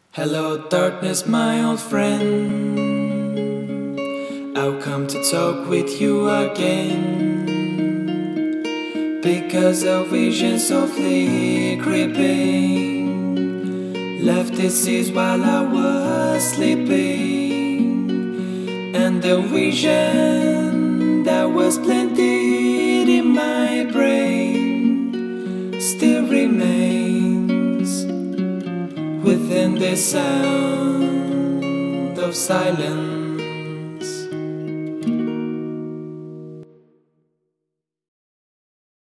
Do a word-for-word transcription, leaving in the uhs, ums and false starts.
Hello darkness, my old friend, I've come to talk with you again, because a vision softly creeping left the seas while I was sleeping, and the vision that was planted in my brain still remains within the sound of silence.